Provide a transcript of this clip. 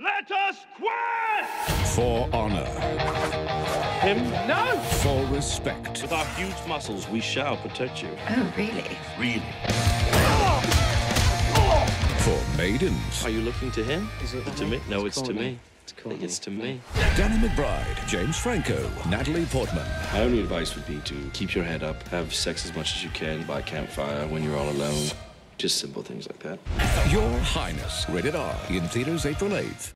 Let us quest! For honor. Him? No! For respect. With our huge muscles, we shall protect you. Oh, really? Really. For maidens. Are you looking to him? Is it to me? No, it's to Courtney. me. It's Courtney. It's to me. Danny McBride, James Franco, Natalie Portman. My only advice would be to keep your head up, have sex as much as you can by campfire when you're all alone. Just simple things like that. Your Highness. Rated R. In theaters April 8th.